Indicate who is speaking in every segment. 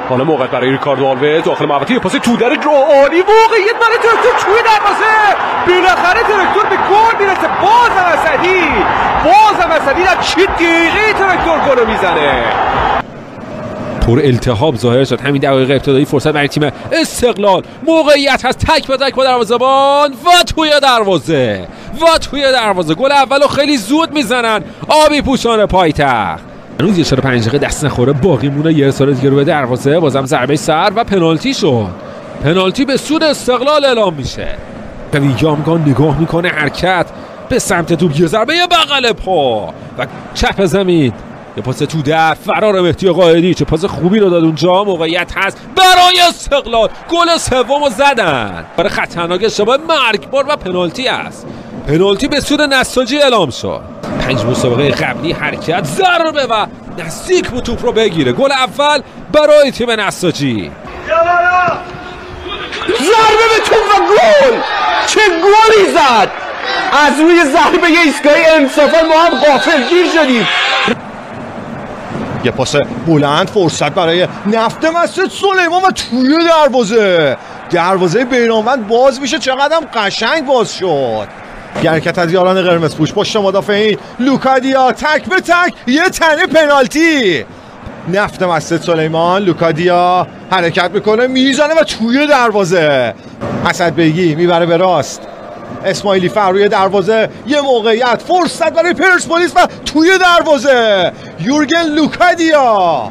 Speaker 1: حالا موقع برای ریکاردو آلوز داخل محوطه، پاس تو در عالی، موقعیت برای تراکتور توی دروازه. بالاخره تراکتور به گل میرسه. بازم اسدی در چه دقیقه تراکتور گل میزنه. پر التهاب ظاهر شد همین دقایق ابتدایی. فرصت برای تیم استقلال، موقعیت هست تک به تک با دروازه‌بان و توی دروازه گل اولو خیلی زود میزنن آبی پوشان پایتخت. هنوز یه 5 دقیقه دست نخوره، باقی مونه یه ارسال دیگه رو به دروازه. بازم ضربه سر و پنالتی شد. پنالتی به سود استقلال اعلام میشه. ویلیام نگاه میکنه، حرکت به سمت توپ، یه ضربه بغل پا و چپ زمین، یه پاس تو در فرار مهدی قائدی. چه پاس خوبی رو داد اونجا. موقعیت هست برای استقلال، گل سومو زدن. برای خطرناک اشتباه مرگبار و پنالتی است. پنالتی به سود نساجی اعلام شد. 5 مسابقه قبلی حرکت، ضربه و نزدیک بود توپ رو بگیره. گل اول برای تیم نساجی.
Speaker 2: ضربه به توپ و گل. چه گلی زد! از روی ضربه ایستگاهی انصافا ما هم غافلگیر شدیم.
Speaker 3: یه پاس بلند، فرصت برای نفت مسجد سلیمان و توی دروازه بیرانوند باز میشه. چقدر قشنگ باز شد. حرکت از یاران قرمز پوش، پشت مدافعین لوکادیا، تک به تک یه تنه پنالتی. نفت مسجد سلیمان، لوکادیا حرکت میکنه، میزنه و توی دروازه. اسدبیگی میبره به راست، اسماعیلی فر روی دروازه، یه موقعیت، فرصت برای پرسپولیس و توی دروازه یورگن لوکادیا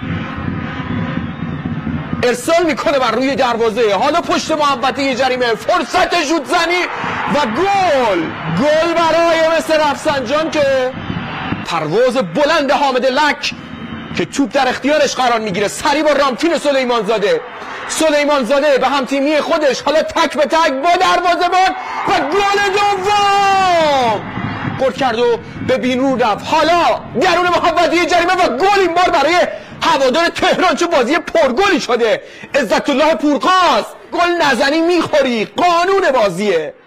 Speaker 2: ارسال میکنه بر روی دروازه. حالا پشت محوطه جریمه، فرصت شوت زنی و گل برای مستر رفسنجان که پرواز بلند حامد لک که توپ در اختیارش قرار میگیره، سریع با رامتین سلیمان زاده به هم تیمی خودش، حالا تک به تک با دروازه‌بان و گل دوم. گل کرد و به بیرون رفت. حالا درون محوطه جریمه و گل، این بار برای هوادار تهران، چون بازی پرگلی شده. عزت الله پورقاس، گل نزنی میخوری، قانون بازیه.